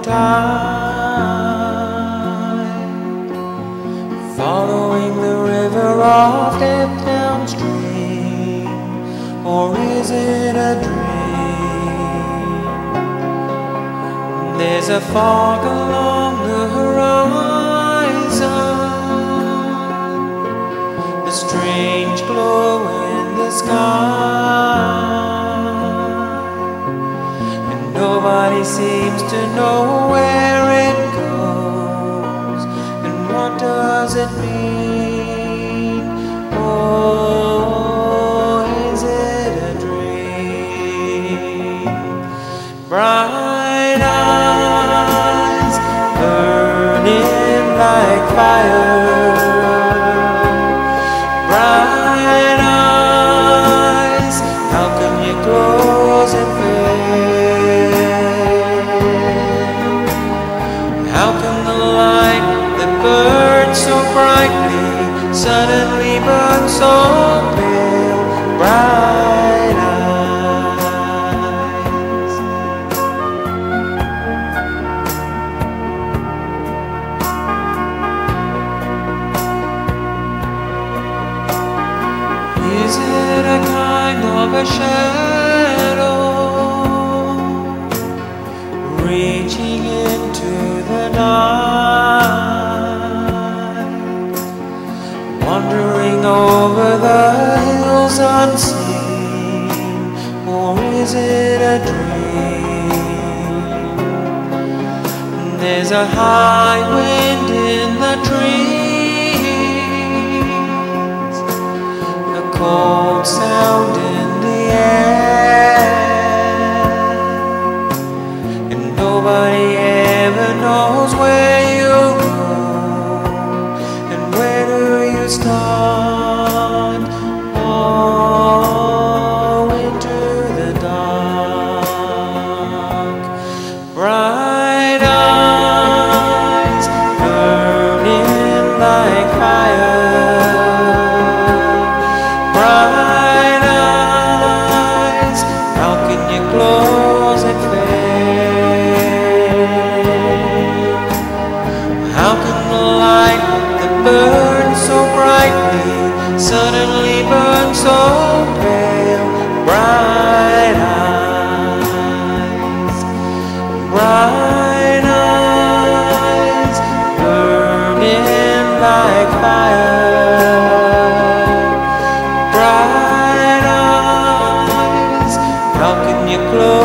tide, following the river of death downstream, or is it a dream? There's a fog along the horizon, a strange glow in the sky, and nobody seems to know where it goes, and what does it mean? Oh, is it a dream? Bright eyes burning like fire, bright eyes, how can you close and fade? How can the light that burns so brightly suddenly burn so pale? Bright eyes. Is it a kind of a shadow reaching into the night, wandering over the hills unseen, or is it a dream? There's a high wind in the trees, a cold sound in the air, and nobody ever knows where you go, and where do you start? Oh, into the dark. Bright eyes burning like fire, bright eyes, how can you close and fade? How can the light that burns so brightly suddenly burn so pale? Bright eyes, bright eyes burning like fire, bright eyes, how can you close